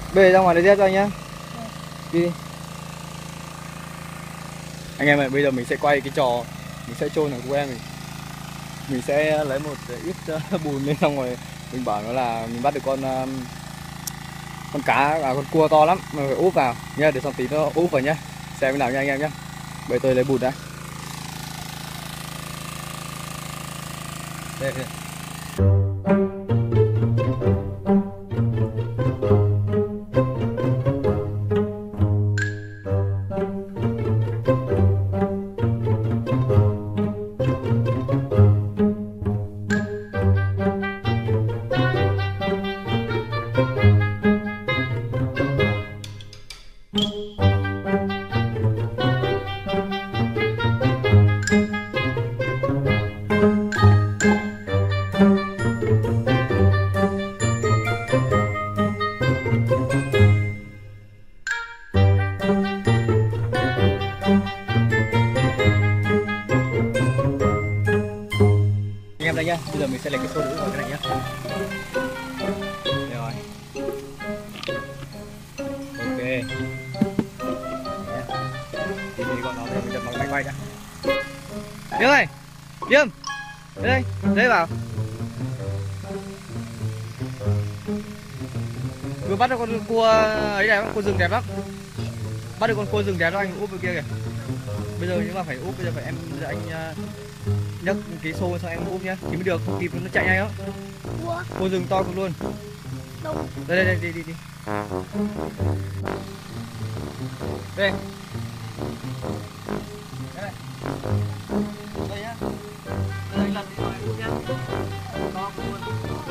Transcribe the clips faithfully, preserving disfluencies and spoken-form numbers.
Về ra ngoài lấy dép cho anh nhá. Đi đi. Anh em ơi, bây giờ mình sẽ quay cái trò mình sẽ chôn thằng cu em mình. Mình sẽ lấy một ít bùn lên, xong rồi mình bảo nó là mình bắt được con con cá, à, con cua to lắm, mà phải úp vào nhá, để xong tí nó úp vào nhá. Xem cái nào nha anh em nhá. Bây tôi lấy bùn đã. Đây, đây. Em đây nhá, bây giờ mình sẽ lấy cái xô đũa vào cái này nhá. Rồi. Ok. Thì mình gọi nó rồi mình đập bằng máy quay đã. Liêm ơi, Liêm, đây, đây vào. Vừa bắt được con cua ấy đẹp lắm, cua rừng đẹp lắm. Bắt được con cua rừng đẹp đó, anh úp vào kia kìa. Bây giờ nhưng mà phải úp, bây giờ phải em anh uh, nhấc cái xô sang em úp nhá, thì mới được, không kịp nó chạy nhanh lắm. Cua rừng to cực luôn. Đây đây đây đi đi đi. Đây. Đây. Đây nhá. Đây lần đi rồi úp nhá. To luôn.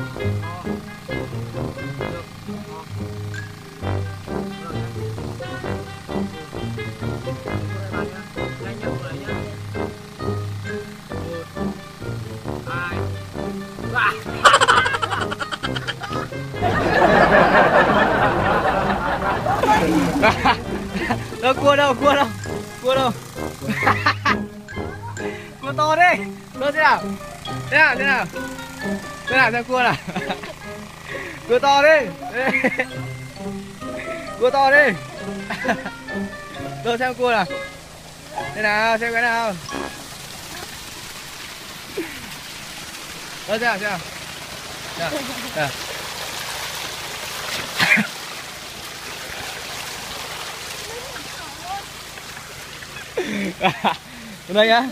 Đâu cua đâu, cua đâu, cua đâu. Cua to đi, cua thế nào, thế nào, thế nào, thế nào xem cua nào. Cua to đi, cua to đi. Đâu xem cua nào, thế nào, xem cái nào. Đâu xem nào, xem nào, xem nào. Đây nhá.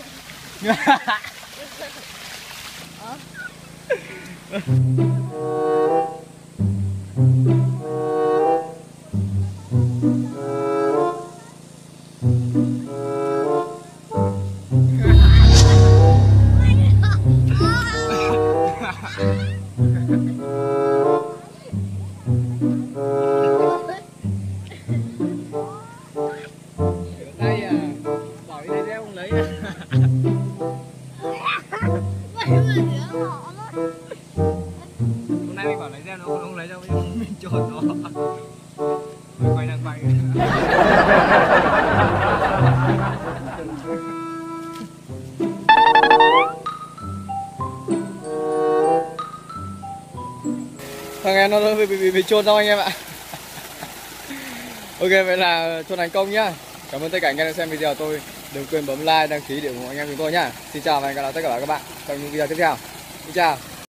Hôm nay mình bảo lấy ra nó không lấy đâu, mình trộn nó. Mình quay đang quay. Thằng em nó bị bị bị trôn đâu anh em ạ. Ok, vậy là trôn thành công nhá. Cảm ơn tất cả anh em đã xem video tôi. Đừng quên bấm like, đăng ký để ủng hộ anh em chúng tôi nhá. Xin chào và hẹn gặp lại tất cả các bạn trong những video tiếp theo. Xin chào.